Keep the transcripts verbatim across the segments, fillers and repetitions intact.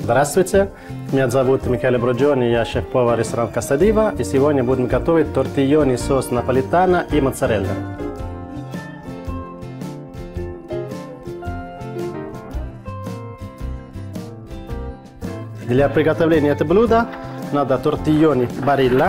Здравствуйте, меня зовут Михаил Броджони, я шеф-повар ресторана Casa Diva, и сегодня будем готовить тортильони соус наполитано и моцарелла. Для приготовления этого блюда надо тортильони барилла,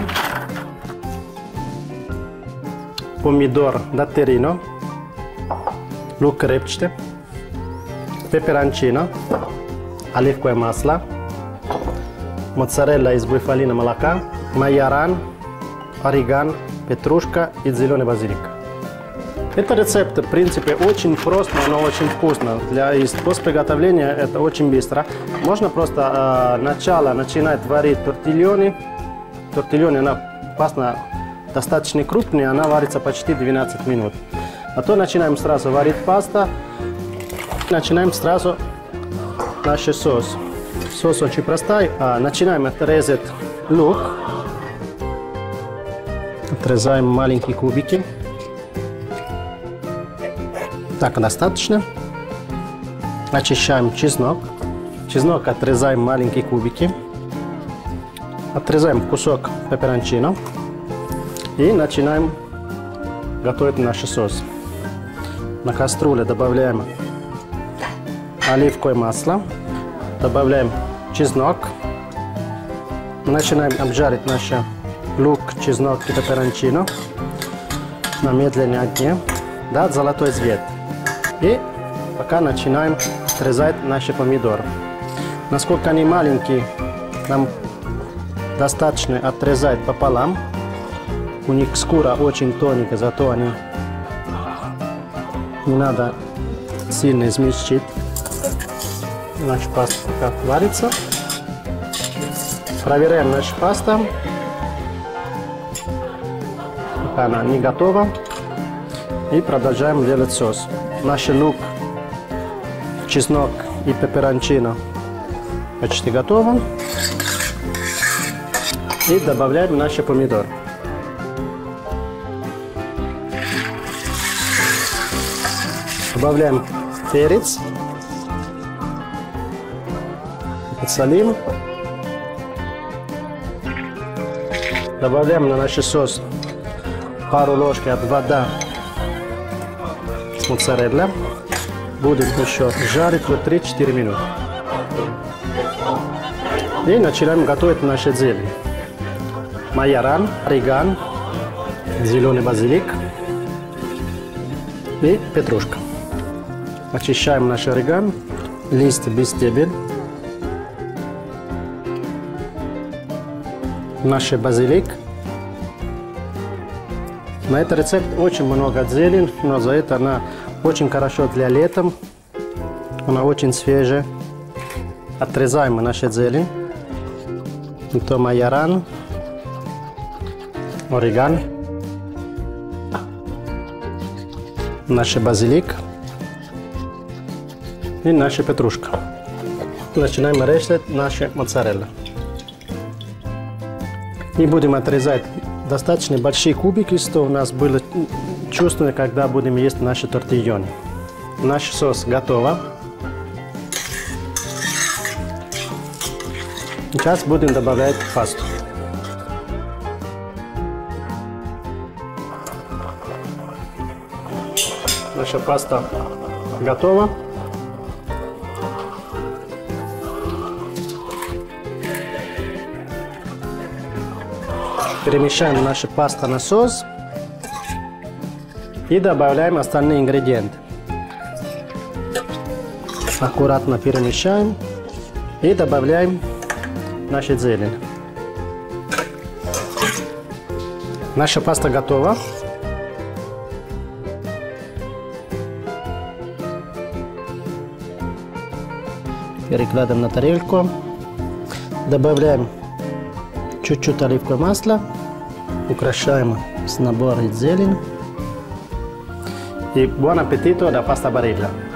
помидор даттерино, лук репчатый, пеперончино, оливковое масло, моцарелла из буйволиного молока, майоран, орегано, петрушка и зеленый базилик. Этот рецепт, в принципе, очень прост, но очень вкусно. Для после приготовления это очень быстро. Можно просто э, начало начинать варить тортильони. Тортильони, она паста достаточно крупная, она варится почти двенадцать минут. А то начинаем сразу варить пасту. Начинаем сразу наш соус. Соус очень простой. А, начинаем отрезать лук. Отрезаем маленькие кубики. Так, достаточно. Очищаем чеснок. Чеснок отрезаем маленькие кубики. Отрезаем кусок пеперончино. И начинаем готовить наш соус. На кастрюле добавляем оливковое масло. Добавляем чеснок. Начинаем обжарить наш лук, чеснок и пеперончино на медленном огне до золотой цвет. И пока начинаем отрезать наши помидоры. Насколько они маленькие, нам достаточно отрезать пополам. У них шкура очень тоненькая, зато они не надо сильно измельчить. Наша паста пока варится. Проверяем нашу пасту. Пока она не готова. И продолжаем делать соус. Наш лук, чеснок и пеперончино почти готово. И добавляем наши помидоры. Добавляем перец. Подсолим. Добавляем на наш соус пару ложек от воды с моцарелла. Будем еще жарить три-четыре минуты. И начинаем готовить наши зелень. Майоран, орегано, зеленый базилик и петрушка. Очищаем наш орегано, лист без стебель. Наш базилик. На этот рецепт очень много зелени, но за это она очень хорошо для летом. Она очень свежая. Отрезаем нашу зелень. Это майоран, орегано, наш базилик и наша петрушка. Начинаем резать нашу моцареллу. И будем отрезать достаточно большие кубики, что у нас было чувство, когда будем есть наши тортильони. Наш соус готов. Сейчас будем добавлять пасту. Наша паста готова. Перемешаем нашу пасту на соус и добавляем остальные ингредиенты. Аккуратно перемешаем и добавляем нашу зелень. Наша паста готова. Перекладываем на тарелку. Добавляем чуть-чуть оливковое масло. Украшаем с набора зелени. И buon appetito da pasta barilla.